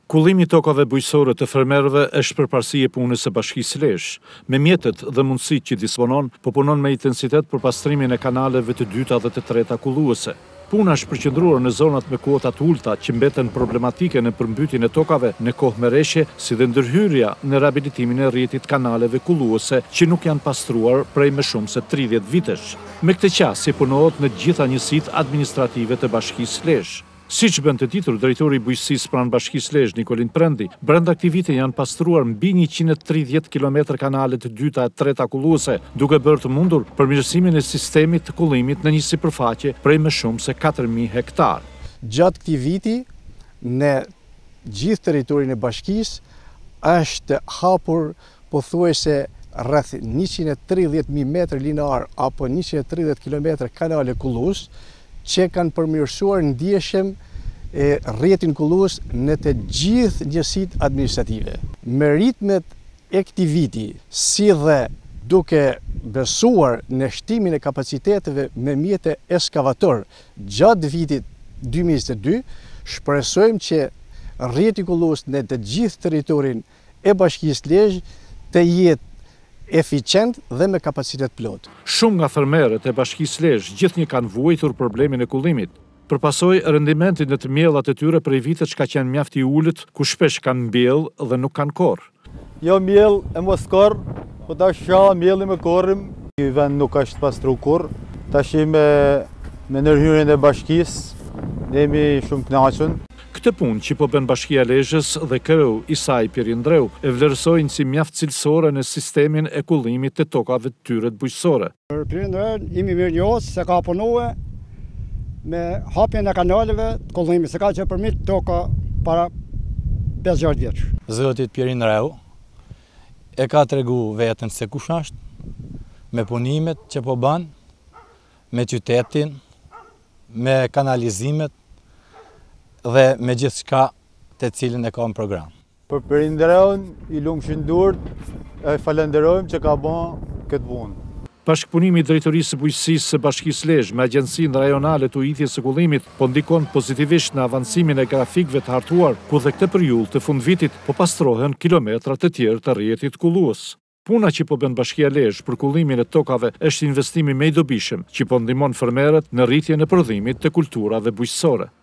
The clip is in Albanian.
Kullimi i tokave bujqësore të fermerëve është përparësi e punës së Bashkisë Lezhë. Me mjetet dhe mundësitë që disponon, po punon me intensitet për pastrimin e kanaleve të dyta dhe të treta kulluese. Puna është përqendruar në zonat me kuota të ulta që mbeten problematike në përmbytjen e tokave në kohë mereshje, si dhe ndërhyrja në riabilitimin e rrjetit kanaleve kulluese që nuk janë pastruar prej më shumë se 30 vitesh. Me këtë qasje punohet në gjitha njësitë administrative të Bashkisë Lezhë. Siç bën të ditur drejtori i bujqësisë pranë Bashkisë Lezhë, Nikolin Prendi, brenda këtij viti janë pastruar mbi 130 kilometër kanale të dyta e treta kulluese, duke bërë të mundur përmirësimin e sistemit të kullimit në një sipërfaqe prej më shumë se 4000 hektar. Gjatë këtij viti, në gjithë territorin e bashkisë është hapur pothuajse rreth 130.000 metër linar apo 130 kilometër kanale kullues, që kanë përmirësuar ndjeshëm rrjetin kullues në të gjithë njësitë administrative. Me ritmet e këtij viti, si dhe duke besuar në shtimin e kapaciteteve me mjete ekskavator gjatë vitit 2022, shpresojmë që rrjeti kullues në të gjithë territorin e Bashkisë Lezhë të jetë eficient dhe me kapacitet plot. Shumë nga fermerët e Bashkisë Lezhë gjithnjë kanë vuajtur problemin e kullimit. Përpasoj rendimentin në të mjellat e tyre prej vitet që ka qenë mjaft i ulët, ku shpesh kanë mbjell dhe nuk kanë korr. Jo mjell e mos korr, po tash mjelli me korrim. Ky vend nuk është pastru kurr. Tash me ndërhyrjen e bashkisë, ne jemi shumë kënaqur. Këtë punë që po bën Bashkia e Lezhës dhe kreu i saj Pierindreu e vlerësojnë si mjaft cilësore në sistemin e kullimit të tokave të tyre të bujqësore. Për Pierindreu jemi mirënjohës se ka punuar me hapjen e kanaleve të kullimit, se ka që përmit toka para 50 vjeç. Zotit Pierindreu e ka tregu veten se kush është, me punimet që po bën, me qytetin, me kanalizimet, dhe me gjithë shka të cilin e ka në program. Për Pierindreun i lumshin durt, e falenderojmë që ka bën këtë punë. Bashkëpunimi i drejtorisë së bujqësisë së Bashkisë Lezhë me agjencinë rajonale të ujitjes së kullimit po ndikon pozitivisht në avancimin e grafikëve të hartuar, ku dhe këtë periudhë të fundvitit po pastrohen kilometra të tjerë të rrjetit kullues. Puna që po bën Bashkia e Lezhë për kullimin e tokave është investimi më i dobishëm që po ndihmon fermerët në rritjen e prodhimit të kulturave bujqësore.